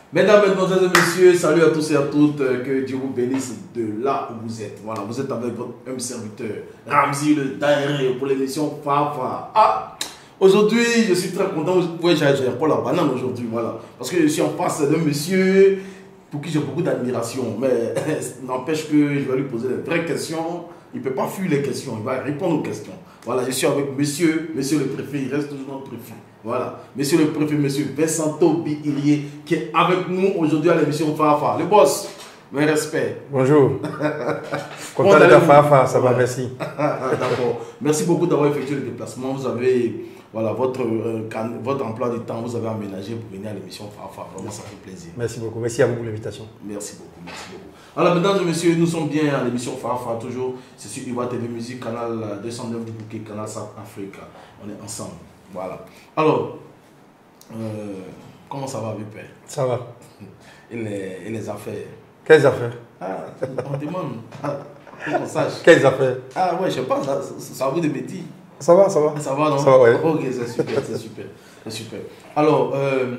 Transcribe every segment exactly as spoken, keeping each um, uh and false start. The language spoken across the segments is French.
Mesdames, Mesdemoiselles et Messieurs, salut à tous et à toutes, que Dieu vous bénisse de là où vous êtes. Voilà, vous êtes avec votre humble serviteur, Ramzi le Daïré, pour l'émission Fafa. Ah, aujourd'hui, je suis très content, ouais, j'ai pas la banane aujourd'hui, voilà, parce que je suis en face d'un monsieur pour qui j'ai beaucoup d'admiration, mais n'empêche que je vais lui poser des vraies questions. Il ne peut pas fuir les questions, il va répondre aux questions. Voilà, je suis avec monsieur, monsieur le préfet, il reste toujours notre préfet. Voilà, monsieur le préfet, monsieur Vincent Biilié, qui est avec nous aujourd'hui à l'émission Fafa. Le boss, mes respects. Bonjour. Content d'être à Fafa, ça va, merci. D'accord. Merci beaucoup d'avoir effectué le déplacement. Vous avez, voilà, votre, euh, votre emploi du temps, vous avez aménagé pour venir à l'émission Fafa. Vraiment, ça fait plaisir. Merci beaucoup. Merci à vous pour l'invitation. Merci beaucoup, merci beaucoup. Alors, mesdames et messieurs, nous sommes bien à l'émission Fafa, toujours. C'est sur Ivoire T V Musique, canal deux cent neuf du bouquet, canal South Africa. On est ensemble. Voilà. Alors, euh, comment ça va, Vipé? Ça va. Et les, et les affaires? Quelles affaires? Ah, on demande. Ah, pour qu'on sache. Quelles affaires? Ah, ouais, je sais pas, ça, ça vous de métier. Ça va, ça va. Ça va, non? Ça va, ouais. Ok, c'est super, c'est super. C'est super. Alors, euh,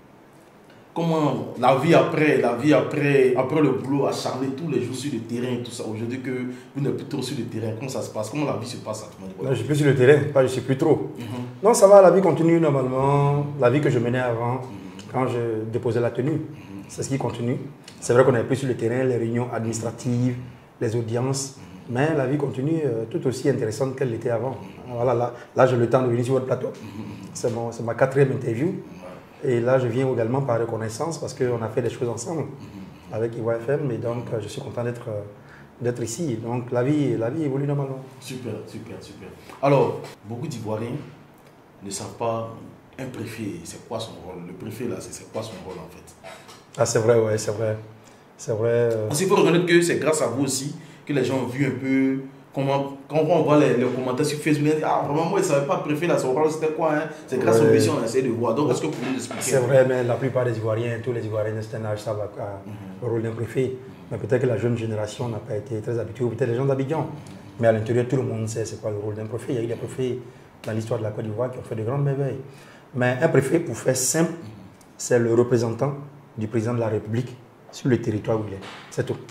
comment la vie après, la vie après, après le boulot acharné tous les jours sur le terrain et tout ça, aujourd'hui que vous n'êtes plus trop sur le terrain, comment ça se passe? Comment la vie se passe à tout le monde? Non, je ne suis plus sur le terrain, pas, je ne suis plus trop. Mm-hmm. Non, ça va, la vie continue normalement. La vie que je menais avant, mm-hmm. quand je déposais la tenue, mm-hmm. c'est ce qui continue. C'est vrai qu'on n'est plus sur le terrain, les réunions administratives, les audiences, mm-hmm. mais la vie continue euh, tout aussi intéressante qu'elle l'était avant. Mm-hmm. Voilà, là, là j'ai le temps de venir sur votre plateau. Mm-hmm. C'est bon, ma quatrième interview. Et là, je viens également par reconnaissance parce qu'on a fait des choses ensemble mm-hmm. avec Ivoire F M. Et donc, je suis content d'être d'être ici. Donc, la vie, la vie évolue normalement. Super, super, super. Alors, beaucoup d'Ivoiriens ne savent pas un préfet, c'est quoi son rôle? Le préfet, là, c'est quoi son rôle en fait? Ah, c'est vrai, ouais, c'est vrai. C'est vrai. Euh... Parce qu'il faut reconnaître que c'est grâce à vous aussi que les gens ont vu un peu. Comment, quand on voit les, les commentaires sur Facebook, on dit, ah vraiment, moi, je ne savais pas préfet là, son rôle c'était quoi, hein? C'est grâce ouais. aux missions qu'on a essayé de voir. Donc, est-ce que vous pouvez nous expliquer? C'est vrai, mais la plupart des Ivoiriens, tous les Ivoiriens de cet âge savent mm-hmm. le rôle d'un préfet. Mm-hmm. Mais peut-être que la jeune génération n'a pas été très habituée, ou peut-être les gens d'Abidjan. Mm-hmm. Mais à l'intérieur, tout le monde sait c'est quoi le rôle d'un préfet. Il y a eu des préfets dans l'histoire de la Côte d'Ivoire qui ont fait de grandes merveilles. Mais un préfet, pour faire simple, mm-hmm. c'est le représentant du président de la République sur le territoire où il est. C'est tout.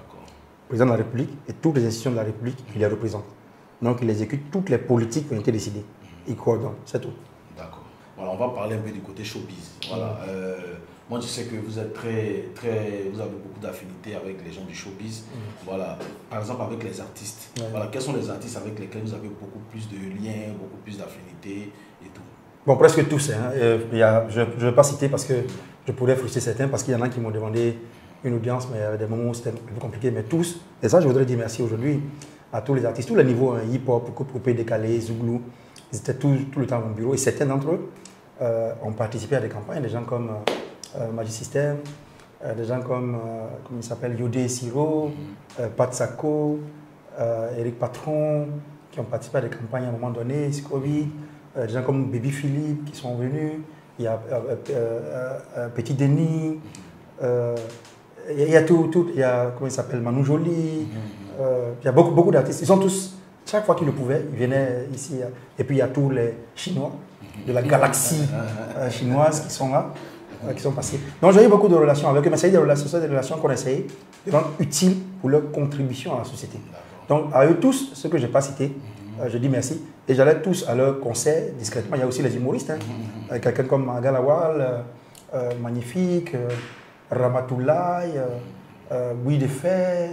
Le président de la République et toutes les institutions de la République, il les représente. Donc, il exécute toutes les politiques qui ont été décidées. Il coordonne, c'est tout. D'accord. Voilà, on va parler un peu du côté showbiz. Voilà. Euh, moi, je sais que vous êtes très, très, vous avez beaucoup d'affinités avec les gens du showbiz. Mm. Voilà. Par exemple, avec les artistes. Ouais. Voilà. Quels sont les artistes avec lesquels vous avez beaucoup plus de liens, beaucoup plus d'affinités et tout? Bon, presque tous. Hein. Euh, il y a, je ne vais pas citer parce que je pourrais frustrer certains, parce qu'il y en a qui m'ont demandé une audience, mais il y avait des moments où c'était plus compliqué. Mais tous, et ça, je voudrais dire merci aujourd'hui à tous les artistes, tous les niveaux, hein, hip-hop, coupé, décalé, zouglou, ils étaient tout, tout le temps à mon bureau. Et certains d'entre eux euh, ont participé à des campagnes, des gens comme euh, Magic System, euh, des gens comme, euh, comment il s'appelle, Yodé Siro, euh, Pat Sako, euh, Eric Patron, qui ont participé à des campagnes à un moment donné, Covid, euh, des gens comme Baby Philippe qui sont venus, il y a euh, euh, euh, Petit Denis, euh, il y a tout, tout, il y a, comment il s'appelle, Manu Joly, euh, il y a beaucoup, beaucoup d'artistes. Ils sont tous, chaque fois qu'ils le pouvaient, ils venaient ici. Et puis il y a tous les Chinois de la galaxie euh, chinoise qui sont là, euh, qui sont passés. Donc j'ai eu beaucoup de relations avec eux, mais c'est des relations, des relations qu'on essayait de rendre utiles pour leur contribution à la société. Donc à eux tous, ceux que je n'ai pas cités, euh, je dis merci. Et j'allais tous à leur concert discrètement. Il y a aussi les humoristes, hein. euh, quelqu'un comme Magalawal, euh, euh, magnifique. Euh, Ramatoulaye, euh, euh, Bouy de Fer,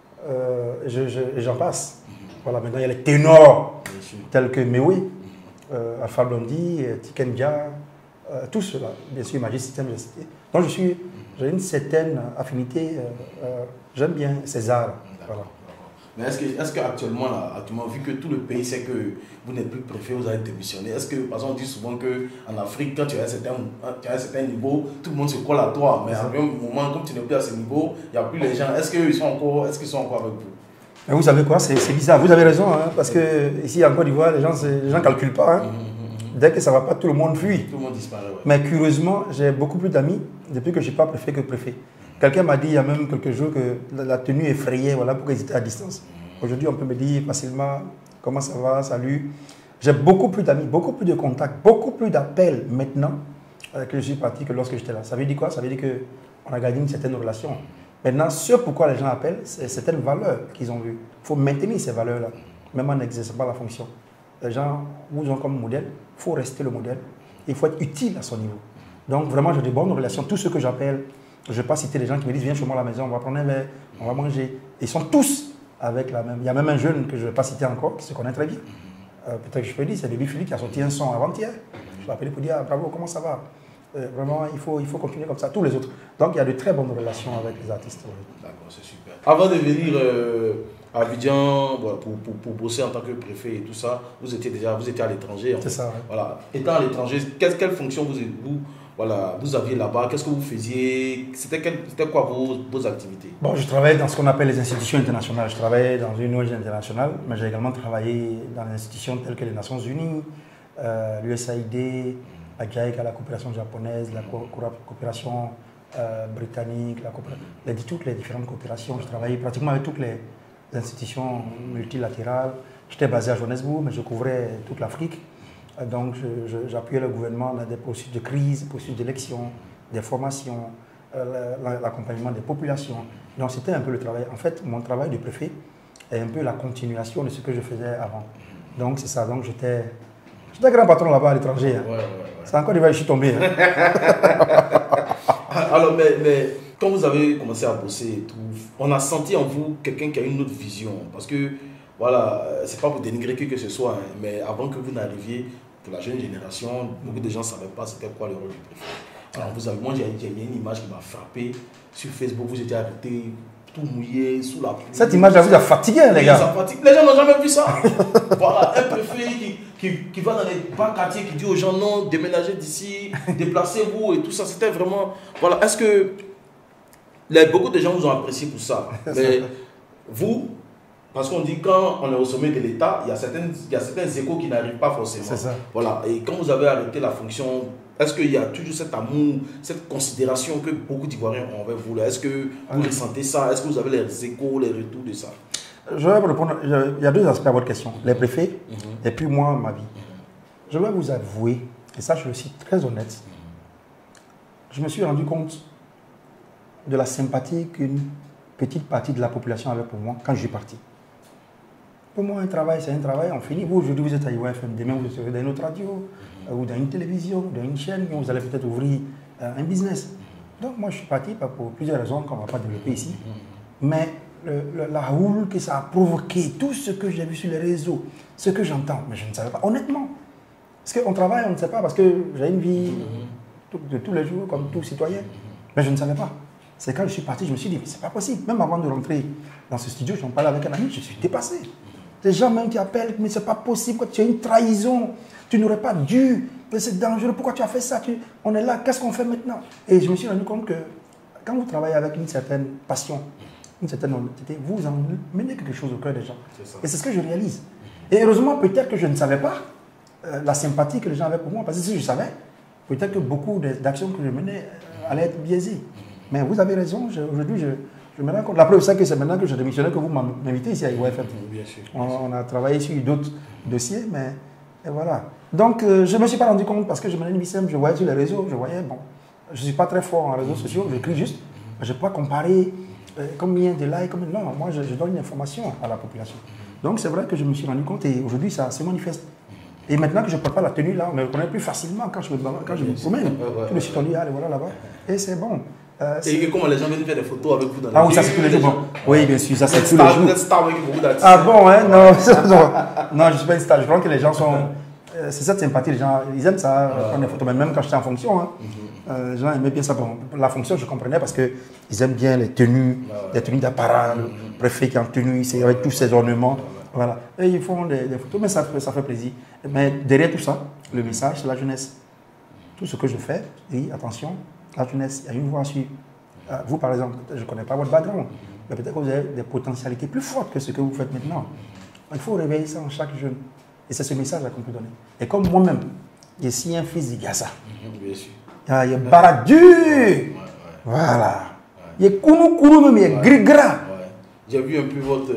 euh, j'en je, je, passe. Voilà, maintenant il y a les ténors tels que Mewe, euh, Alpha Blondy, Tikendia, euh, tous ceux-là, bien sûr, Magic System, j'ai cité. Donc je suis, j'ai une certaine affinité, euh, euh, j'aime bien César. Voilà. Mais est-ce que, est-ce qu'actuellement, là, actuellement, vu que tout le pays sait que vous n'êtes plus préfet, vous avez démissionné, est-ce que, par exemple, on dit souvent qu'en Afrique, quand tu as, un certain, tu as un certain niveau, tout le monde se colle à toi, mais à un moment, comme tu n'es plus à ce niveau, il n'y a plus les gens, est-ce qu'ils sont encore, est-ce qu'ils sont encore avec vous? Mais vous savez quoi, c'est bizarre, vous avez raison, hein, parce que ici en Côte d'Ivoire, les gens ne calculent pas. Hein. Mm-hmm. Dès que ça ne va pas, tout le monde fuit. Tout le monde disparaît, ouais. Mais curieusement, j'ai beaucoup plus d'amis depuis que je ne suis pas préfet que préfet. Quelqu'un m'a dit il y a même quelques jours que la, la tenue effrayait, voilà pourquoi ils étaient à distance. Aujourd'hui, on peut me dire facilement comment ça va, salut. J'ai beaucoup plus d'amis, beaucoup plus de contacts, beaucoup plus d'appels maintenant euh, que je suis parti que lorsque j'étais là. Ça veut dire quoi? Ça veut dire qu'on a gardé une certaine relation. Maintenant, ce pourquoi les gens appellent, c'est certaines valeurs qu'ils ont vues. Il faut maintenir ces valeurs-là, même en n'exerçant pas la fonction. Les gens vous ont comme modèle, il faut rester le modèle, il faut être utile à son niveau. Donc vraiment, j'ai de bonnes relations. Tous ceux que j'appelle, je ne vais pas citer les gens qui me disent, viens chez moi à la maison, on va prendre un verre, on va manger. Ils sont tous avec la même. Il y a même un jeune que je ne vais pas citer encore, qui se connaît très bien. Euh, Peut-être que je peux dire, c'est Baby Philippe qui a sorti un son avant-hier. Je l'ai appelé pour dire, ah, bravo, comment ça va? euh, Vraiment, il faut, il faut continuer comme ça, tous les autres. Donc il y a de très bonnes relations avec les artistes. Oui. D'accord, c'est super. Avant de venir euh, à Abidjan voilà, pour, pour, pour bosser en tant que préfet et tout ça, vous étiez déjà vous étiez à l'étranger. C'est ça, oui. Voilà. Étant à l'étranger, quelle, quelle fonction vous, vous, voilà, vous aviez là-bas? Qu'est-ce que vous faisiez? C'était quoi vos, vos activités? Bon, je travaillais dans ce qu'on appelle les institutions internationales. Je travaillais dans une O N G internationale, mais j'ai également travaillé dans des institutions telles que les Nations Unies, euh, l'U S A I D, la J A I C A, la coopération japonaise, la co coopération euh, britannique, la coopération, les, toutes les différentes coopérations. Je travaillais pratiquement avec toutes les institutions multilatérales. J'étais basé à Johannesburg, mais je couvrais toute l'Afrique. Donc, j'appuyais le gouvernement dans des processus de crise, processus d'élection, des formations, euh, l'accompagnement des populations. Donc, c'était un peu le travail. En fait, mon travail de préfet est un peu la continuation de ce que je faisais avant. Donc, c'est ça. Donc, j'étais grand patron là-bas à l'étranger. Hein. Ouais, ouais, ouais. C'est encore des fois que je suis tombé. Hein. Alors, mais, mais quand vous avez commencé à bosser et tout, on a senti en vous quelqu'un qui a une autre vision. Parce que, voilà, c'est pas pour dénigrer qui que ce soit, hein, mais avant que vous n'arriviez, pour la jeune génération, beaucoup de gens ne savaient pas c'était quoi le rôle du préfet. Alors, vous avez, moi, j'ai une image qui m'a frappé. Sur Facebook, vous étiez arrêté, tout mouillé, sous la pluie. Cette image-là vous a fatigué, les gars. Ça fatigue. Les gens n'ont jamais vu ça. Voilà, un préfet qui, qui, qui va dans les bas quartiers, qui dit aux gens non, déménagez d'ici, déplacez-vous et tout ça. C'était vraiment. Voilà, est-ce que les, beaucoup de gens vous ont apprécié pour ça? Mais vous, parce qu'on dit quand on est au sommet de l'État, il y a certaines, il y a certains échos qui n'arrivent pas forcément. C'est ça. Voilà, et quand vous avez arrêté la fonction, est-ce qu'il y a toujours cet amour, cette considération que beaucoup d'Ivoiriens ont envers vous? Est-ce que vous oui. ressentez ça? Est-ce que vous avez les échos, les retours de ça? Je vais vous répondre. Il y a deux aspects à votre question. Les préfets mm-hmm. et puis moi, ma vie. Mm-hmm. Je vais vous avouer, et ça je le suis très honnête, mm-hmm. je me suis rendu compte de la sympathie qu'une petite partie de la population avait pour moi quand je suis parti. Pour moi, un travail, c'est un travail, on finit. Vous, aujourd'hui, vous êtes à I O F M, demain, vous serez dans une autre radio, mm-hmm. ou dans une télévision, dans une chaîne, vous allez peut-être ouvrir euh, un business. Donc, moi, je suis parti pour plusieurs raisons qu'on ne va pas développer ici. Mm-hmm. Mais le, le, la houle que ça a provoqué, tout ce que j'ai vu sur les réseaux, ce que j'entends, mais je ne savais pas, honnêtement. Parce qu'on travaille, on ne sait pas, parce que j'ai une vie mm-hmm. tout, de tous les jours, comme tout citoyen, mm-hmm. mais je ne savais pas. C'est quand je suis parti, je me suis dit, mais c'est pas possible. Même avant de rentrer dans ce studio, j'en parlais avec un ami, je suis dépassé. Les gens même qui appellent, mais c'est pas possible, tu as une trahison, tu n'aurais pas dû, c'est dangereux, pourquoi tu as fait ça? tu... On est là, qu'est-ce qu'on fait maintenant? Et je me suis rendu compte que quand vous travaillez avec une certaine passion, une certaine honnêteté, vous emmenez quelque chose au cœur des gens. Et c'est ce que je réalise. Et heureusement, peut-être que je ne savais pas euh, la sympathie que les gens avaient pour moi, parce que si je savais, peut-être que beaucoup d'actions que je menais euh, allaient être biaisées. Mais vous avez raison, aujourd'hui, je... Je me rends compte. La preuve, c'est que c'est maintenant que j'ai démissionné que vous m'invitez ici à I O F M. Bien sûr. On, on a travaillé sur d'autres dossiers, mais et voilà. Donc, euh, je ne me suis pas rendu compte parce que je menais une vie simple, je voyais sur les réseaux, je voyais, bon, je ne suis pas très fort en réseaux sociaux, j'écris juste, je ne peux pas comparer euh, combien de likes, combien... non, moi je, je donne une information à la population. Donc, c'est vrai que je me suis rendu compte et aujourd'hui, ça se manifeste. Et maintenant que je ne porte pas la tenue là, on me reconnaît plus facilement quand je me, quand je me promène. Tous les citoyens, allez, voilà là-bas, et c'est bon. Euh, et comment les gens viennent faire des photos avec vous dans la Ah oui, ça c'est tous les jours. Bon. Oui, bien sûr, ça c'est tous les jours. Vous êtes star avec beaucoup d'artistes. Ah bon, hein, non, non, non, je ne suis pas une star. Je crois que les gens sont... Euh, c'est cette sympathie, les gens, ils aiment ça, euh, prendre des photos. Mais même quand j'étais en fonction, hein, mm-hmm. euh, les gens aimaient bien ça. Bon, la fonction, je comprenais parce qu'ils aiment bien les tenues, ah, ouais. les tenues d'apparat, mm-hmm. le préfet qui est en tenue, c'est avec tous ses ornements. Voilà. Et ils font des, des photos, mais ça, ça fait plaisir. Mais derrière tout ça, le message, c'est la jeunesse. Tout ce que je fais, oui, attention, la jeunesse, il y a une voix à suivre. Vous, par exemple, je ne connais pas votre background, mais peut-être que vous avez des potentialités plus fortes que ce que vous faites maintenant. Il faut réveiller ça en chaque jeune. Et c'est ce message qu'on peut donner. Et comme moi-même, je suis un fils de Gaza. Bien sûr. Il y a Baradu. Ouais, ouais. Voilà. Il y a Kounou Kounou, mais il y a Grigra. J'ai vu un peu votre...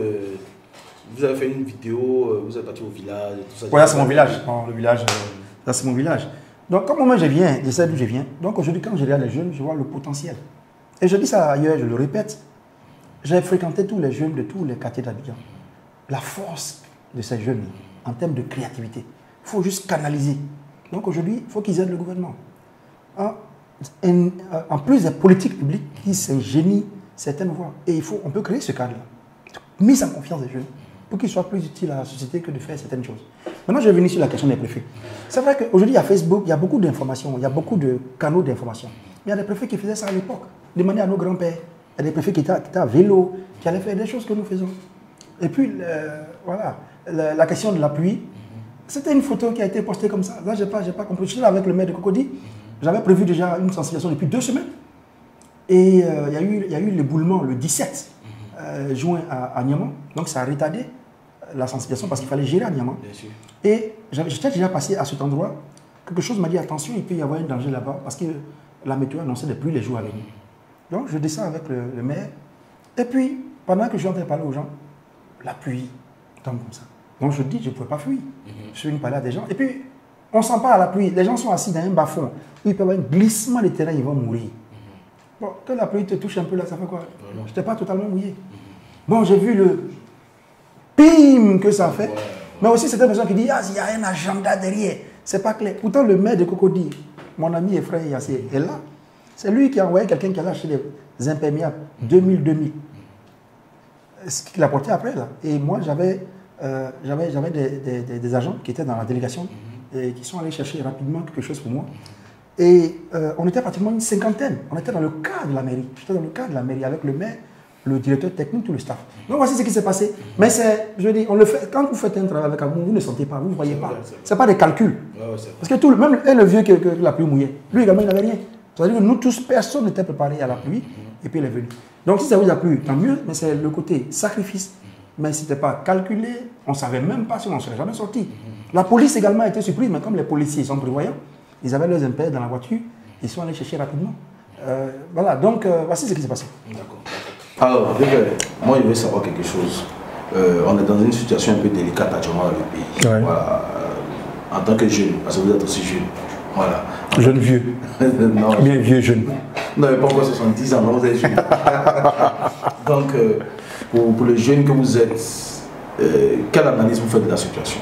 Vous avez fait une vidéo, vous êtes parti au village et tout ça. Oui, là c'est mon village. Non, le village, là c'est mon village. Donc, comme moi je viens, je sais d'où je viens. Donc, aujourd'hui, quand je regarde les jeunes, je vois le potentiel. Et je dis ça ailleurs, je le répète. J'ai fréquenté tous les jeunes de tous les quartiers d'Abidjan. La force de ces jeunes, en termes de créativité, il faut juste canaliser. Donc, aujourd'hui, il faut qu'ils aident le gouvernement. En, en, en plus des politiques publiques qui s'ingénient certaines voies. Et il faut, on peut créer ce cadre-là. Mise en confiance des jeunes pour qu'ils soient plus utiles à la société que de faire certaines choses. Maintenant, je vais venir sur la question des préfets. C'est vrai qu'aujourd'hui, il y a Facebook, il y a beaucoup d'informations, il y a beaucoup de canaux d'information. Mais il y a des préfets qui faisaient ça à l'époque, demander à nos grands-pères. Il y a des préfets qui étaient, qui étaient à vélo, qui allaient faire des choses que nous faisons. Et puis, le, voilà, la, la question de la pluie, c'était une photo qui a été postée comme ça. Là, je n'ai pas, pas compris. Je suis là avec le maire de Cocody. J'avais prévu déjà une sensibilisation depuis deux semaines. Et euh, il y a eu, il y a eu l'éboulement le dix-sept euh, juin à, à Niamey. Donc, ça a retardé la sensibilisation parce qu'il fallait gérer à Niamey. Et j'étais déjà passé à cet endroit. Quelque chose m'a dit, attention, il peut y avoir un danger là-bas parce que la météo annonçait des pluies les jours à venir. Donc, je descends avec le, le maire. Et puis, pendant que je suis en train de parler aux gens, la pluie tombe comme ça. Donc, je dis, je ne pouvais pas fuir. Mm-hmm. Je suis venu parler à des gens. Et puis, on sent pas à la pluie. Les gens sont assis dans un bas-fond. Ils peuvent avoir un glissement de terrain, ils vont mourir. Mm-hmm. Bon, quand la pluie te touche un peu là, ça fait quoi? Mm-hmm. Je n'étais pas totalement mouillé. Mm-hmm. Bon, j'ai vu le pim que ça fait. Ouais, ouais. Mais aussi, c'était une personne qui dit, ah, il y a un agenda derrière. C'est pas clair. Pourtant, le maire de Cocody, mon ami et frère Yassé, est là. C'est lui qui a envoyé quelqu'un qui a acheté des imperméables deux mille deux mille. Ce qu'il a porté après, là. Et moi, j'avais euh, j'avais des, des, des agents qui étaient dans la délégation et qui sont allés chercher rapidement quelque chose pour moi. Et euh, on était pratiquement une cinquantaine. On était dans le cadre de la mairie. J'étais dans le cadre de la mairie avec le maire, le directeur technique, tout le staff. Donc voici ce qui s'est passé. Mais c'est, je dis, on le fait, quand vous faites un travail avec amour, vous ne sentez pas, vous ne voyez pas. Ce n'est pas des calculs. Ouais, ouais, Parce que tout le, même le vieux qui, qui l'a pluie mouillée, lui également, il n'avait rien. C'est-à-dire que nous tous, personne n'était préparé à la pluie, et puis il est venu. Donc si ça vous a plu, tant mieux, mais c'est le côté sacrifice. Mais ce n'était pas calculé, on ne savait même pas si on n'en serait jamais sorti. La police également a été surprise, mais comme les policiers sont prévoyants, ils avaient leurs impairs dans la voiture, ils sont allés chercher rapidement. Euh, voilà, donc euh, voici ce qui s'est passé. D'accord. Alors, moi je veux savoir quelque chose. Euh, on est dans une situation un peu délicate actuellement dans le pays. Ouais. Voilà. En tant que jeune, parce que vous êtes aussi jeune. Voilà. Jeune vieux. Non, bien vieux jeune. Non, mais pas encore soixante-dix ans, non, vous êtes jeune. Donc, euh, pour, pour les jeunes que vous êtes, euh, quelle analyse vous faites de la situation?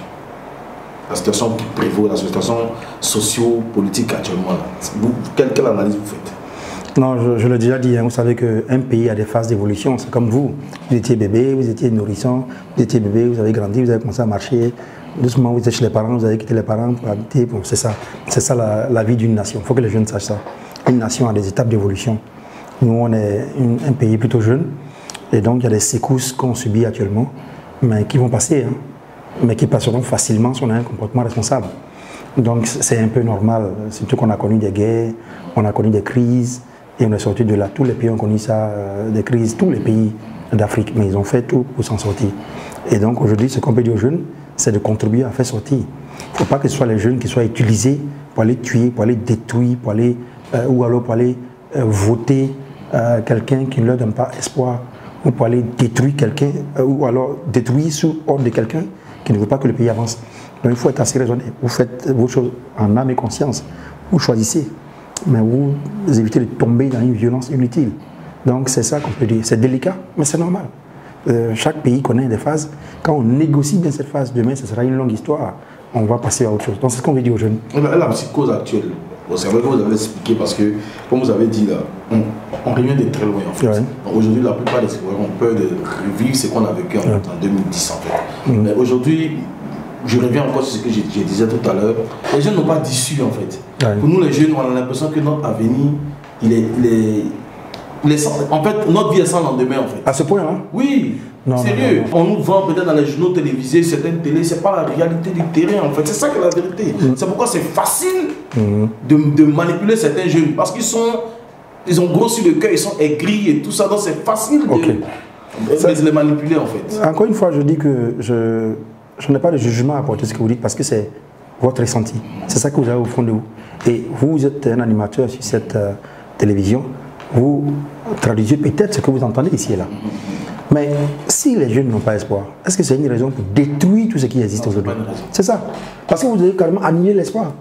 La situation qui prévaut, la situation socio-politique actuellement. Vous, quelle, quelle analyse vous faites? Non, je, je l'ai déjà dit, hein, vous savez qu'un pays a des phases d'évolution. C'est comme vous. Vous étiez bébé, vous étiez nourrisson, vous étiez bébé, vous avez grandi, vous avez commencé à marcher. Doucement, vous êtes chez les parents, vous avez quitté les parents pour habiter. Bon, c'est ça, c'est ça la, la vie d'une nation. Il faut que les jeunes sachent ça. Une nation a des étapes d'évolution. Nous, on est une, un pays plutôt jeune. Et donc, il y a des secousses qu'on subit actuellement, mais qui vont passer, hein, mais qui passeront facilement si on a un comportement responsable. Donc, c'est un peu normal. Surtout qu'on a connu des guerres, on a connu des crises, et on est sorti de là. Tous les pays ont connu ça, euh, des crises, tous les pays d'Afrique, mais ils ont fait tout pour s'en sortir. Et donc, aujourd'hui, ce qu'on peut dire aux jeunes, c'est de contribuer à faire sortir. Il ne faut pas que ce soit les jeunes qui soient utilisés pour aller tuer, pour aller détruire, pour aller, euh, ou alors pour aller euh, voter euh, quelqu'un qui ne leur donne pas espoir, ou pour aller détruire quelqu'un, euh, ou alors détruire sous ordre de quelqu'un qui ne veut pas que le pays avance. Donc il faut être assez raisonné. Vous faites vos choses en âme et conscience. Vous choisissez, mais vous évitez de tomber dans une violence inutile. Donc c'est ça qu'on peut dire. C'est délicat, mais c'est normal. Euh, chaque pays connaît des phases. Quand on négocie bien cette phase, demain, ce sera une longue histoire. On va passer à autre chose. Donc, c'est ce qu'on veut dire aux jeunes. La, la psychose actuelle, c'est vrai que vous avez expliqué parce que, comme vous avez dit là, on, on revient de très loin en fait. Ouais. Aujourd'hui, la plupart des citoyens ont peur de revivre ce qu'on a vécu en, ouais. en deux mille dix en fait. Mmh. Mais aujourd'hui, je reviens encore sur ce que je, je disais tout à l'heure. Les jeunes n'ont pas d'issue en fait. Ouais. Pour nous, les jeunes, on a l'impression que notre avenir, il est. Il est Les, en fait, notre vie est sans lendemain en fait. À ce point-là? Oui, non, sérieux. Non, non, non. On nous vend peut-être dans les journaux télévisés, certaines télés, c'est pas la réalité du terrain en fait. C'est ça qui est la vérité. Mm. C'est pourquoi c'est facile mm. de, de manipuler certains jeunes. Parce qu'ils sont, ils ont grossi le cœur, ils sont aigris et tout ça. Donc c'est facile de, okay. de, ça, de les manipuler en fait. Encore une fois, je dis que je, je n'ai pas de jugement à apporter ce que vous dites parce que c'est votre ressenti. C'est ça que vous avez au fond de vous. Et vous êtes un animateur sur cette euh, télévision. Vous traduisez peut-être ce que vous entendez ici et là. Mais si les jeunes n'ont pas espoir, est-ce que c'est une raison pour détruire tout ce qui existe aujourd'hui? C'est ça. Parce que vous avez carrément annihilé l'espoir.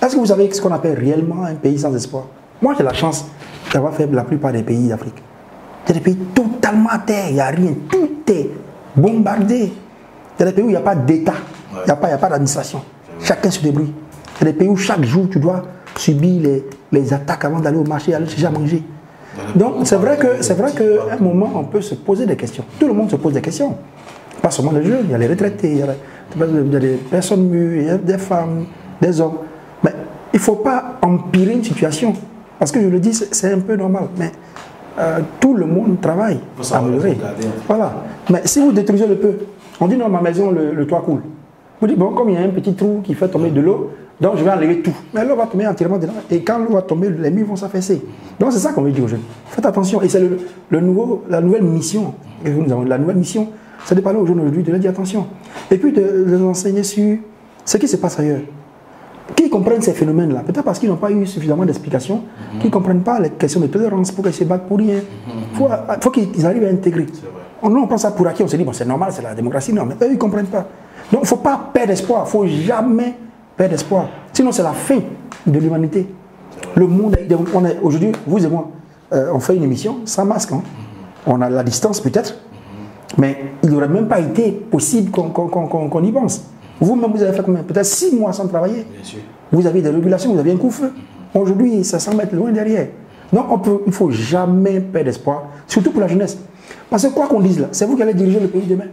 Est-ce que vous savez ce qu'on appelle réellement un pays sans espoir? Moi, j'ai la chance d'avoir fait la plupart des pays d'Afrique. C'est des pays totalement à terre, il n'y a rien, tout est bombardé. C'est des pays où il n'y a pas d'État, il n'y a pas, il y a pas d'administration. Chacun se débrouille. C'est des pays où chaque jour, tu dois subir les, les attaques avant d'aller au marché, aller chercher à manger. Donc, c'est vrai que c'est vrai qu'à un moment, on peut se poser des questions. Tout le monde se pose des questions. Pas seulement les jeunes, il y a les retraités, il y a, les, il y a des personnes mûres, il y a des femmes, des hommes. Mais il ne faut pas empirer une situation. Parce que je le dis, c'est un peu normal. Mais euh, tout le monde travaille à améliorer. Voilà. Mais si vous détruisez le peu, on dit non, ma maison, le, le toit coule. Vous dites, bon, comme il y a un petit trou qui fait tomber de l'eau, donc je vais enlever tout. Mais l'eau va tomber entièrement dedans. Et quand l'eau va tomber, les murs vont s'affaisser. Donc c'est ça qu'on veut dire aux jeunes. Faites attention. Et c'est le, le nouveau, la nouvelle mission que nous avons. La nouvelle mission, c'est de parler aux jeunes aujourd'hui, de leur dire attention. Et puis de les enseigner sur ce qui se passe ailleurs. Qu'ils comprennent ces phénomènes-là. Peut-être parce qu'ils n'ont pas eu suffisamment d'explications, mm-hmm. qu'ils ne comprennent pas les questions de tolérance, pour qu'ils se battent pour rien. Il faut, faut qu'ils arrivent à intégrer. On, on prend ça pour acquis, on se dit, bon, c'est normal, c'est la démocratie. Non, mais eux, ils ne comprennent pas. Donc, il ne faut pas perdre espoir. Il ne faut jamais perdre espoir. Sinon, c'est la fin de l'humanité. Le monde, on est aujourd'hui, vous et moi, euh, on fait une émission sans masque. Hein. On a la distance peut-être, mais il n'aurait même pas été possible qu'on qu'on, qu'on, qu'on y pense. Vous-même, vous avez fait combien? Peut-être six mois sans travailler. Bien sûr. Vous avez des régulations, vous avez un coup-feu. Aujourd'hui, ça semble être loin derrière. Donc, on peut, il ne faut jamais perdre espoir, surtout pour la jeunesse. Parce que quoi qu'on dise là, c'est vous qui allez diriger le pays demain.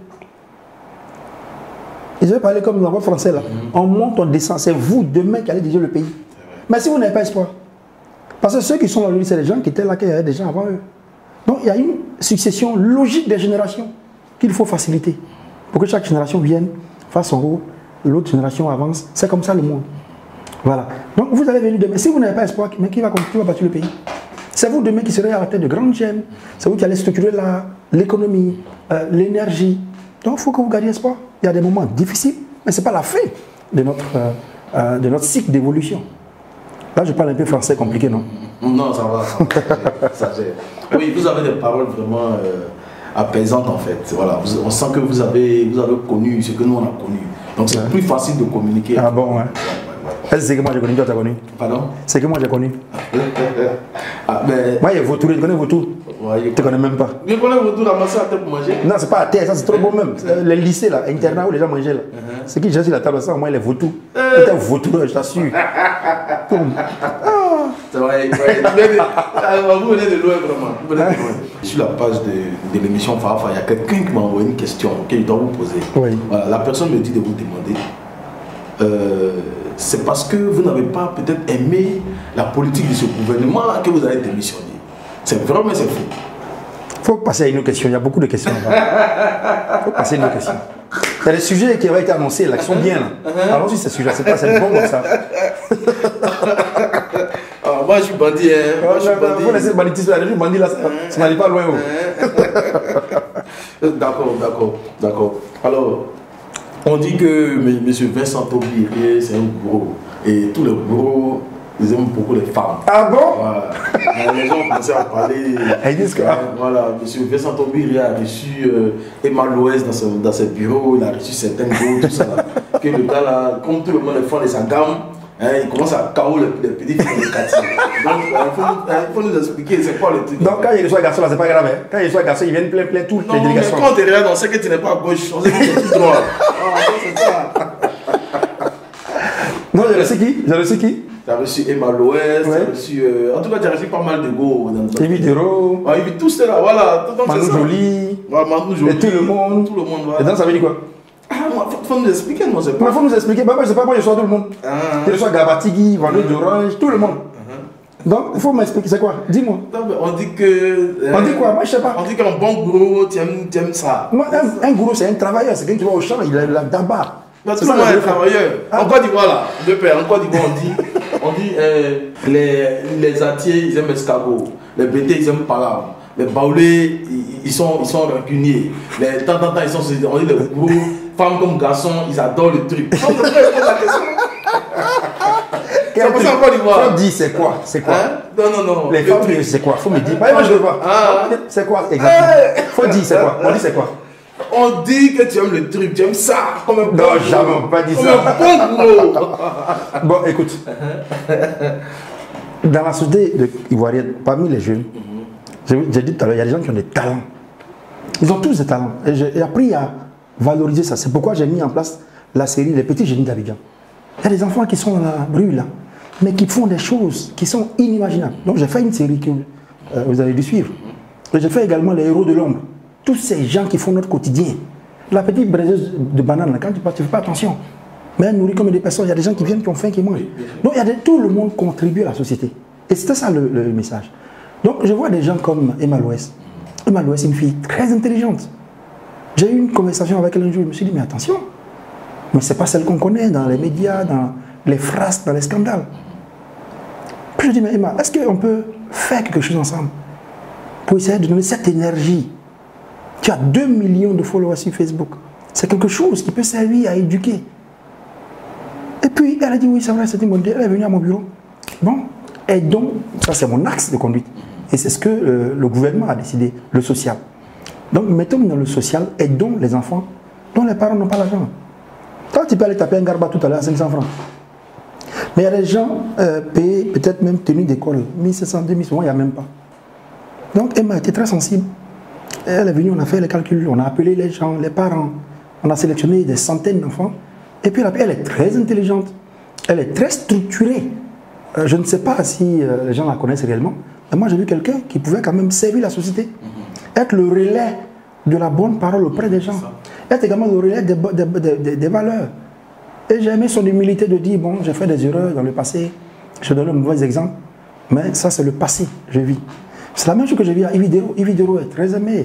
Et je vais parler comme dans votre français là. Mm-hmm. On monte, on descend. C'est vous demain qui allez diriger le pays. Mais si vous n'avez pas espoir, parce que ceux qui sont là aujourd'hui, c'est des gens qui étaient là, qui avaient des gens avant eux. Donc, il y a une succession logique des générations qu'il faut faciliter pour que chaque génération vienne, fasse son rôle, l'autre génération avance. C'est comme ça le monde. Voilà. Donc, vous allez venir demain. Si vous n'avez pas espoir, mais qui va, qui va bâtir le pays? C'est vous demain qui serez à la tête de grandes chaînes. C'est vous qui allez structurer l'économie, euh, l'énergie. Donc, il faut que vous gardiez espoir. Il y a des moments difficiles, mais ce n'est pas la fin de notre, euh, euh, de notre cycle d'évolution. Là, je parle un peu français compliqué, non? Non, ça va. Ça, ça, oui, vous avez des paroles vraiment euh, apaisantes, en fait. Voilà, vous, on sent que vous avez, vous avez connu ce que nous, on a connu. Donc, c'est ouais. plus facile de communiquer. Ah bon, ouais. C'est que moi j'ai connu, toi tu as connu. Pardon? C'est que moi j'ai connu. Ah, mais... Moi, il y a Vautour, tu connais Vautour? Ouais, tu ne connais même pas. Je connais Vautour ramasser à terre pour manger. Non, c'est pas à terre, ça c'est trop bon même. Les lycées là, internat où les gens mangeaient là. Uh-huh. C'est qui j'ai sur la table, ça au moins les Vautours. Uh-huh. C'était Vautour, je t'assure. ah. C'est vrai, vous venez de loin vraiment. Vous venez de loin. Sur la page de, de l'émission Fafa, il y a quelqu'un qui m'a envoyé une question que je dois vous poser. Oui. Voilà, la personne me dit de vous demander. Euh, c'est parce que vous n'avez pas peut-être aimé la politique de ce gouvernement-là que vous avez démissionné. C'est vrai, mais c'est faux. Il faut passer à une autre question. Il y a beaucoup de questions. Il faut passer à une autre question. Il y a des sujets qui ont été annoncés là, qui sont bien là. Alors si ces sujets, c'est pas c'est bon comme ça. Alors, moi je suis bandit. Hein. Moi, oh, je suis bandit. Vous laissez le banditisme là. Je suis bandit là, ça n'allait pas loin. D'accord, d'accord, d'accord. Alors. On dit que M. Vincent Aubry, c'est un gros. Et tous les gros, ils aiment beaucoup les femmes. Ah bon? Voilà. Les gens ont commencé à parler. Ils disent que... Voilà, M. Vincent Aubry a reçu euh, Emma Loès dans, son, dans ses bureaux, il a reçu certains gros, tout ça. Là. Que le gars là, comme tout le monde est fan de sa gamme, hein, il commence à K O les, les petits filles dans le quartier. Donc il faut, faut nous expliquer c'est quoi le truc. Donc quand il reçoit un garçon là, c'est pas grave. Hein. Quand il reçoit un garçon, il vient plein plein toutes non, les délégations. Non, mais quand tu es là, on sait que tu n'es pas à gauche, on sait que tu es tout droit. Ah, c'est ça. Non, j'ai reçu qui? J'ai reçu qui? Tu as reçu Emma Loès, tu as reçu. Euh, en tout cas, tu as reçu pas mal de go. Évi Dero. Ah, Évi, tout cela, voilà. Manu Joly. Voilà, Manu Joly. Et tout le monde. Tout le monde, voilà. Et donc, ça veut dire quoi? Ah, moi, faut, faut nous expliquer, moi, c'est pas. Il faut nous expliquer. Bah, moi, je sais pas, moi, je reçois tout le monde. Ah, je reçois Gabatigi, Vendée d'Orange, tout le monde. Donc, il faut m'expliquer, c'est quoi? Dis-moi. On dit que. Euh, on dit quoi? Moi, je sais pas. On dit qu'un bon gros, tu aimes, tu aimes ça. Moi, un, un gros, c'est un travailleur. C'est quelqu'un qui va au champ, il a la d'abord. Tout le monde est travailleur. En Côte d'Ivoire, là, de père, en Côte d'Ivoire, on dit, on dit euh, les, les atiers, ils aiment escargot. Les bétés, ils aiment palabre. Les baoulés, ils, ils sont, ils sont rancuniers. Les tant, tant, tant, ils sont. On dit les gros, femmes comme garçons, ils adorent le truc. Donc, je pose la question. C'est pour ça en Côte d'Ivoire. Faut dire c'est quoi? C'est quoi? Hein? Non, non, non. Les femmes, c'est quoi? Faut me dire. Moi, je veux pas. Ah. C'est quoi exactement? Faut dire c'est quoi? On dit c'est quoi? On dit que tu aimes le truc, tu aimes ça. Comme un non, jamais pas dit comme ça. Un bon bon, écoute. Dans la société ivoirienne, parmi les jeunes, j'ai dit tout à l'heure, il y a des gens qui ont des talents. Ils ont tous des talents. Et j'ai appris à valoriser ça. C'est pourquoi j'ai mis en place la série Les Petits Génies d'Abidjan. Il y a des enfants qui sont dans la rue là, mais qui font des choses qui sont inimaginables. Donc j'ai fait une série que euh, vous avez dû suivre. Et j'ai fait également Les Héros de l'Ombre. Tous ces gens qui font notre quotidien. La petite braiseuse de banane, là, quand tu passes, tu ne fais pas attention. Mais elle nourrit comme des personnes. Il y a des gens qui viennent, qui ont faim, qui mangent. Donc il y a des, tout le monde contribue à la société. Et c'était ça le, le message. Donc je vois des gens comme Emma Loès. Emma Loès est une fille très intelligente. J'ai eu une conversation avec elle un jour, je me suis dit, mais attention, mais ce n'est pas celle qu'on connaît dans les médias, dans les phrases, dans les scandales. Puis je dis, mais Emma, est-ce qu'on peut faire quelque chose ensemble pour essayer de donner cette énergie? Tu as deux millions de followers sur Facebook. C'est quelque chose qui peut servir à éduquer. Et puis, elle a dit, oui, c'est vrai, c'est une bonne idée. Elle est venue à mon bureau. Bon, et donc, ça c'est mon axe de conduite. Et c'est ce que euh, le gouvernement a décidé, le social. Donc, mettons dans le social, aidons les enfants dont les parents n'ont pas l'argent. Toi, tu peux aller taper un garba tout à l'heure à cinq cents francs. Mais il y a des gens euh, payés, peut-être même tenus d'école, mille sept cents, deux mille, souvent, il n'y a même pas. Donc, Emma était très sensible. Elle est venue, on a fait les calculs, on a appelé les gens, les parents, on a sélectionné des centaines d'enfants. Et puis, elle est très intelligente, elle est très structurée. Euh, je ne sais pas si euh, les gens la connaissent réellement, mais moi, j'ai vu quelqu'un qui pouvait quand même servir la société. Mm-hmm. Être le relais de la bonne parole auprès des gens. Être également le relais des, des, des, des, des valeurs. Et j'ai aimé son humilité de dire, bon, j'ai fait des erreurs dans le passé, je donne un mauvais exemple, mais ça, c'est le passé, je vis. C'est la même chose que j'ai vu à Evidero. Evidero est très aimé.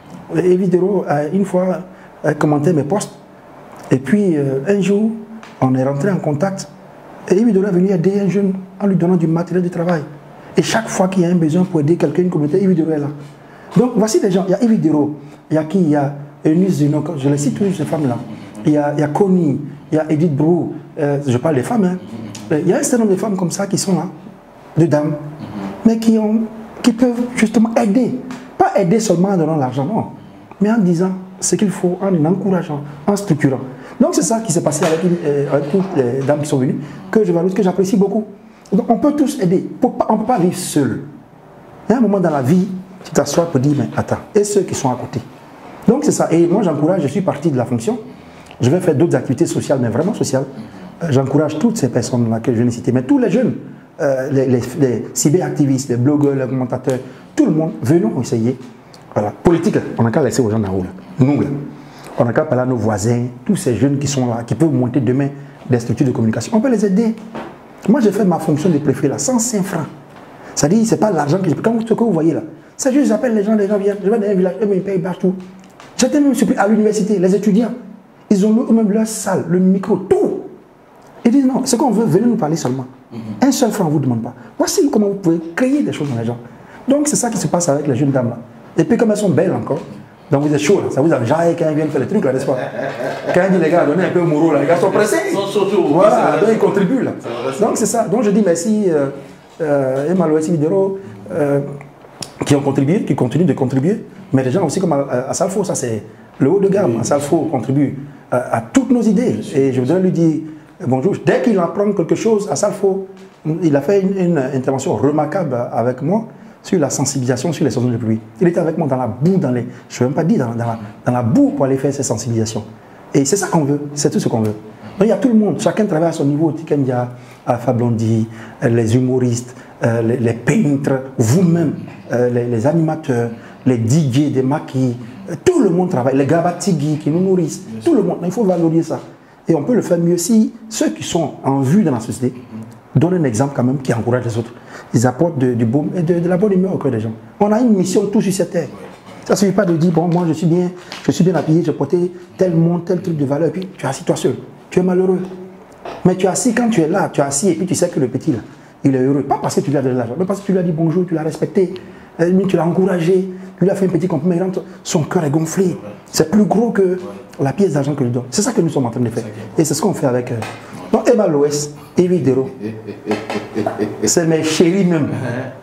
Evidero, une fois, a commenté mes posts. Et puis, euh, un jour, on est rentré en contact. Et Evidero est venu aider un jeune en lui donnant du matériel de travail. Et chaque fois qu'il y a un besoin pour aider quelqu'un, une communauté, Evidero est là. Donc, voici des gens. Il y a Evidero, il y a qui? Il y a Eunice Zeno, je les cite toutes ces femmes-là. Il y a, il y a Connie, il y a Edith Brou, euh, je parle des femmes. Hein. Il y a un certain nombre de femmes comme ça qui sont là, de dames, mais qui, ont, qui peuvent justement aider. Pas aider seulement en donnant l'argent, non. Mais en disant ce qu'il faut, en encourageant, en structurant. Donc c'est ça qui s'est passé avec, une, euh, avec toutes les dames qui sont venues, que je valorise, que j'apprécie beaucoup. Donc on peut tous aider. On ne peut pas vivre seul. Il y a un moment dans la vie, tu t'assois pour dire, mais attends, et ceux qui sont à côté. Donc c'est ça. Et moi j'encourage, je suis parti de la fonction. Je vais faire d'autres activités sociales, mais vraiment sociales. Euh, j'encourage toutes ces personnes-là que je viens de citer, mais tous les jeunes, euh, les, les, les cyberactivistes, les blogueurs, les commentateurs, tout le monde, venons essayer. Voilà. Politique, on n'a qu'à laisser aux gens d'en haut. Nous, là. On n'a qu'à parler à nos voisins, tous ces jeunes qui sont là, qui peuvent monter demain des structures de communication. On peut les aider. Moi, j'ai fait ma fonction de préfet là, cent cinq francs. C'est-à-dire, ce n'est pas l'argent que je paye. Comme ce que vous voyez là. C'est juste, j'appelle les gens, les gens viennent, je vais dans un village, eux, ils payent partout. J'étais même surpris à l'université, les étudiants, ils ont eux-mêmes leur salle, le micro, tout. Ils disent non, ce qu'on veut, venez nous parler seulement. Mm-hmm. Un seul franc, on ne vous demande pas. Voici comment vous pouvez créer des choses dans les gens. Donc, c'est ça qui se passe avec les jeunes dames là. Et puis, comme elles sont belles encore, donc vous êtes chaud là, ça vous enjaille quand ils viennent faire les trucs là, n'est-ce pas? Quand ils disent les gars, donnez un peu au mouro là, les gars sont pressés. Ils sont surtout. Voilà, donc ils contribuent là. Donc, c'est ça. Donc, je dis merci, euh, euh, Emma Loès Evidero, euh, qui ont contribué, qui continuent de contribuer, mais des gens aussi comme à, à Salfo, ça c'est le haut de gamme. Oui. Salfo contribue à, à toutes nos idées. Et je voudrais lui dire bonjour. Dès qu'il apprend quelque chose à Salfo, il a fait une, une intervention remarquable avec moi sur la sensibilisation sur les saisons de pluie. Il était avec moi dans la boue, dans les, je ne veux même pas dire dans, dans, la, dans la boue pour aller faire ces sensibilisations. Et c'est ça qu'on veut, c'est tout ce qu'on veut. Donc il y a tout le monde, chacun travaille à son niveau, Tikendia, Alpha Blondy, les humoristes, euh, les, les peintres, vous-même, euh, les, les animateurs, les D J, des maquis, euh, tout le monde travaille, les gabatigui qui nous nourrissent, tout le monde, il faut valoriser ça. Et on peut le faire mieux si ceux qui sont en vue dans la société donnent un exemple quand même qui encourage les autres. Ils apportent de, du baume et de, de la bonne humeur au cœur des gens. On a une mission tous sur cette terre. Ça ne suffit pas de dire, bon, moi je suis bien, je suis bien habillé, j'ai porté tel monde, tel truc de valeur, et puis tu es assis toi seul. Tu es malheureux. Mais tu es assis quand tu es là, tu es assis et puis tu sais que le petit là, il est heureux. Pas parce que tu lui as donné de l'argent, mais parce que tu lui as dit bonjour, tu l'as respecté, tu l'as encouragé, tu lui as fait un petit compliment, il rentre, son cœur est gonflé. C'est plus gros que la pièce d'argent que je donne. C'est ça que nous sommes en train de faire. Et c'est ce qu'on fait avec euh, donc Emma Loès, Evidero. C'est mes chéris même.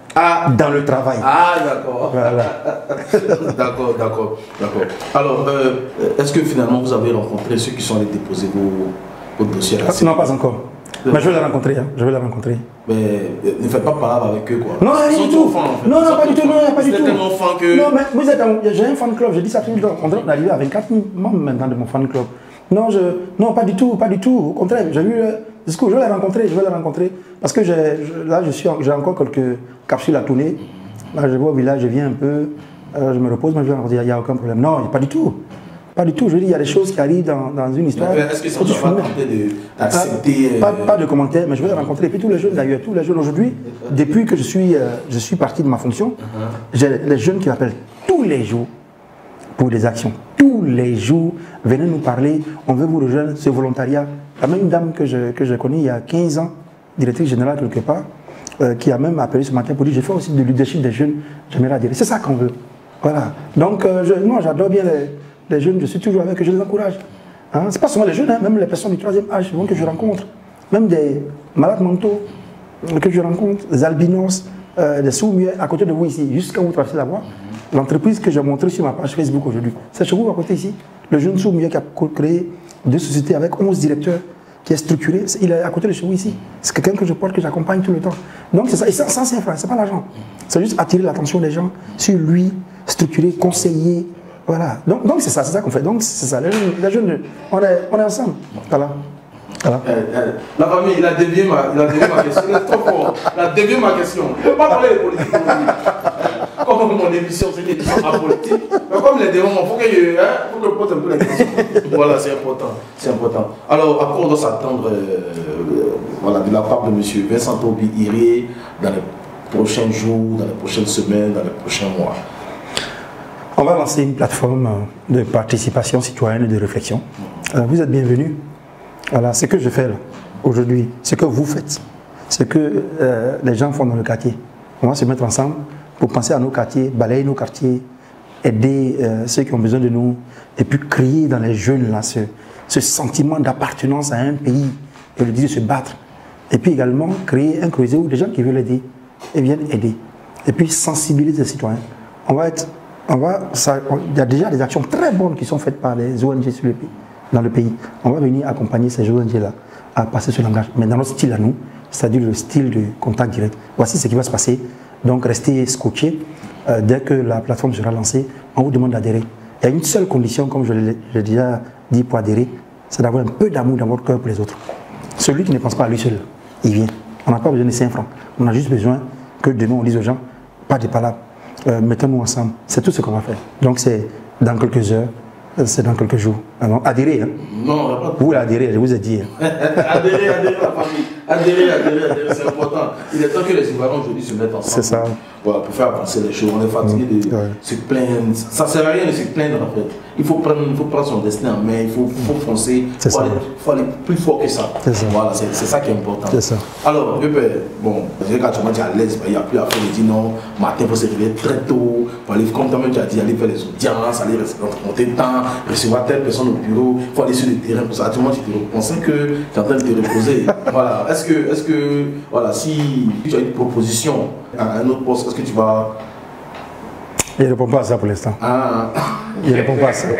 Ah, dans le travail. Ah, d'accord. Voilà. D'accord, d'accord, d'accord. Alors, euh, est-ce que finalement vous avez rencontré ceux qui sont allés déposer vos, vos dossiers à la C I? Non, pas encore. Mais je vais les rencontrer, hein. Je vais les rencontrer. Mais euh, ne faites pas parler avec eux, quoi. Non, Ils rien sont du tout. fans, en fait. Non, Ils non, sont pas du tout. fans. Non, pas du Vous êtes tout. tellement fan que... Non, mais vous êtes un... J'ai un fan club, je dis ça tout le temps. On est arrivé à vingt-quatre mille membres maintenant de mon fan club. Non, je... non, pas du tout, pas du tout. Au contraire, j'ai vu le discours, je vais les rencontrer, je vais les rencontrer. Parce que j'ai, je... là, je suis, j'ai encore quelques capsules à tourner. Là, je vais au village, je viens un peu, euh, je me repose, mais je vais leur dire, il n'y a aucun problème. Non, pas du tout. Pas du tout. Je veux dire, il y a des choses qui arrivent dans, dans une histoire. Est-ce que ça ne va pas tenter d'accepter pas, pas, pas de commentaires, mais je vais les rencontrer. Et puis tous les jeunes d'ailleurs, tous les jeunes aujourd'hui, depuis que je suis, euh, je suis parti de ma fonction, uh-huh. j'ai les jeunes qui m'appellent tous les jours pour des actions. Tous les jours, venez nous parler, on veut vous rejoindre ce volontariat. La même dame que je, que je connais il y a quinze ans, directrice générale quelque part, euh, qui a même appelé ce matin pour dire, j'ai fait aussi du leadership des jeunes, j'aimerais adhérer. C'est ça qu'on veut. Voilà. Donc, euh, je, moi j'adore bien les... Les jeunes, je suis toujours avec eux, je les encourage. Hein? Ce n'est pas seulement les jeunes, hein, même les personnes du troisième âge que je rencontre, même des malades mentaux que je rencontre, des albinos, euh, des sourds-muets à côté de vous ici, jusqu'à vous traversez la voie. L'entreprise que j'ai montrée sur ma page Facebook aujourd'hui, c'est chez vous à côté ici. Le jeune sourd-muet qui a créé deux sociétés avec onze directeurs, qui est structuré, il est à côté de chez vous ici. C'est quelqu'un que je porte, que j'accompagne tout le temps. Donc c'est ça, et ça, ça c'est vrai, c'est pas l'argent. C'est juste attirer l'attention des gens sur lui, structurer, conseiller. Voilà, donc donc c'est ça, c'est ça qu'on fait. Donc c'est ça, les jeunes, les jeunes, on est, on est ensemble. Voilà. Voilà. Euh, euh, la famille, il a dévié ma, il a dévié ma question. Il est trop fort. Il a dévié ma question. Je ne peux pas parler de politique aujourd'hui. Comme mon émission, c'est une émission apolitique. Mais comme les démons, il faut que je, hein, faut que je pose un peu la question. Voilà, c'est important. C'est important. Alors, à quoi on doit s'attendre euh, voilà, de la part de M. Vincent Toubi-Iré dans les prochains jours, dans les prochaines semaines, dans les prochains mois? On va lancer une plateforme de participation citoyenne et de réflexion. Euh, vous êtes bienvenus. Voilà, ce que je fais là, aujourd'hui, ce que vous faites, ce que euh, les gens font dans le quartier. On va se mettre ensemble pour penser à nos quartiers, balayer nos quartiers, aider euh, ceux qui ont besoin de nous, et puis créer dans les jeunes là, ce, ce sentiment d'appartenance à un pays et le désir de se battre. Et puis également créer un creuset où les gens qui veulent aider et viennent aider. Et puis sensibiliser les citoyens. On va être On va, ça, on, il y a déjà des actions très bonnes qui sont faites par les O N G sur le pays, dans le pays. On va venir accompagner ces O N G-là à passer ce langage. Mais dans notre style à nous, c'est-à-dire le style de contact direct. Voici ce qui va se passer. Donc restez scotchés. Euh, dès que la plateforme sera lancée, on vous demande d'adhérer. Il y a une seule condition, comme je l'ai déjà dit pour adhérer, c'est d'avoir un peu d'amour dans votre cœur pour les autres. Celui qui ne pense pas à lui seul, il vient. On n'a pas besoin de cinq francs. On a juste besoin que demain on dise aux gens, pas de palabres. Euh, mettons-nous ensemble. C'est tout ce qu'on va faire. Donc c'est dans quelques heures, c'est dans quelques jours. Alors, adhérez. Hein. Non, pas vous adhérez, je vous ai dit. Hein. adhérez, adhérez la famille. Adhérez, adhérez, adhérez, c'est important. Il est temps que les citoyens aujourd'hui se mettent ensemble. C'est ça. Voilà, pour faire avancer les choses. On est fatigué mmh. de ouais. se plaindre. Ça ne sert à rien de se plaindre en fait. Il faut prendre, il faut prendre son destin en main, il faut, faut foncer. Il faut, faut aller plus fort que ça. ça. Voilà, c'est ça qui est important. C'est ça. Alors, bon, quand tu m'as dit à l'aise, il n'y a plus à faire. Il dit non, matin, il faut se réveiller très tôt. Pour aller, comme toi-même, tu as dit, aller faire les audiences, aller monter le temps, recevoir telle personne au bureau, il faut aller sur le terrain pour ça. À tout moment, tu te on sait que tu es en train de te reposer. Voilà. Est-ce que, est-ce que, voilà, si tu as une proposition à un autre poste, est-ce que tu vas... Il ne répond pas à ça pour l'instant. Ah. Il ne répond pas à ça.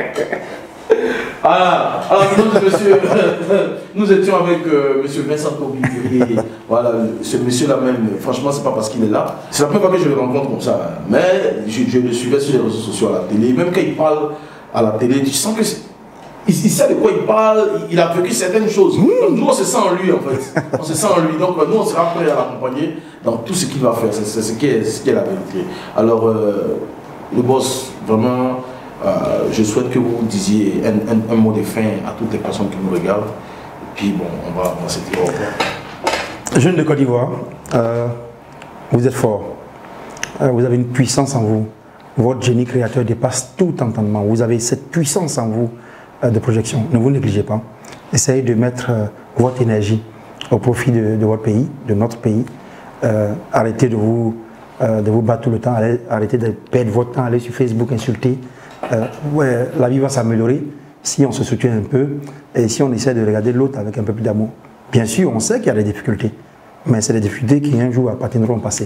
Ah, alors nous, monsieur, nous étions avec euh, monsieur Vincent Toubi-Iré. Voilà, ce monsieur-là même, franchement, c'est pas parce qu'il est là. C'est la première fois que je le rencontre comme ça. Hein. Mais je, je le suivais sur les réseaux sociaux à la télé. Même quand il parle à la télé, tu sens que il, il sait de quoi il parle, il a vécu certaines choses. Mmh. Donc nous, on se sent en lui, en fait. On se sent en lui. Donc nous, on sera prêt à l'accompagner dans tout ce qu'il va faire. C'est ce qui est, ce qui est la vérité. Alors, euh, le boss, vraiment, euh, je souhaite que vous disiez un, un, un mot de fin à toutes les personnes qui nous regardent. Et puis, bon, on va, on va se dire au revoir. Jeune de Côte d'Ivoire, euh, vous êtes fort. Euh, vous avez une puissance en vous. Votre génie créateur dépasse tout entendement. Vous avez cette puissance en vous euh, de projection. Ne vous négligez pas. Essayez de mettre euh, votre énergie au profit de, de votre pays, de notre pays. Euh, arrêtez de vous, euh, de vous battre tout le temps. Allez, arrêtez de perdre votre temps. Allez sur Facebook insulter. Euh, ouais, la vie va s'améliorer si on se soutient un peu et si on essaie de regarder l'autre avec un peu plus d'amour. Bien sûr, on sait qu'il y a des difficultés, mais c'est des difficultés qui un jour appartiendront au passé.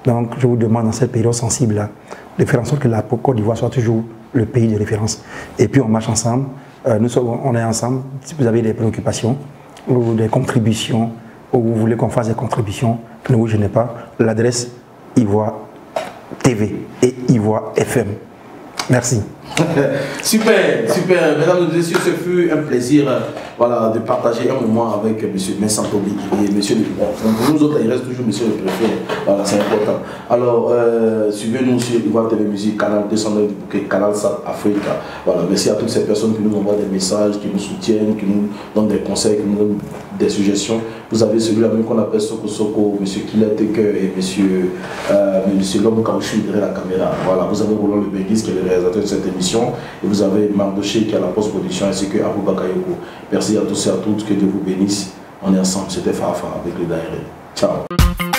Donc, je vous demande dans cette période sensible-là de faire en sorte que la Côte d'Ivoire soit toujours le pays de référence. Et puis, on marche ensemble. Euh, nous sommes, on est ensemble. Si vous avez des préoccupations ou des contributions, ou vous voulez qu'on fasse des contributions, ne vous gênez pas. L'adresse Ivoire T V et Ivoire F M. Merci. Super, super. Mesdames et messieurs, ce fut un plaisir voilà, de partager un moment avec M. Vincent Tobi et M. Le bon, pour nous autres, il reste toujours M. le Préfet. Voilà, c'est important. Alors, euh, suivez-nous sur Ivoire T V Musique, canal deux cent neuf du bouquet, canal South Africa. Voilà, merci à toutes ces personnes qui nous envoient des messages, qui nous soutiennent, qui nous donnent des conseils, qui nous donnent des suggestions. Vous avez celui-là même qu'on appelle Soko Soko, M. Kilet et M. Euh, M. Lom Kaouchou derrière la caméra. Voilà, vous avez Roland Le Benguis qui est le réalisateur de cette émission. Et vous avez Mardoché qui est à la post-production ainsi que Abou Bakayoko. Merci à tous et à toutes, que Dieu vous bénisse. On est ensemble, c'était Fafa avec le Daïré. Ciao.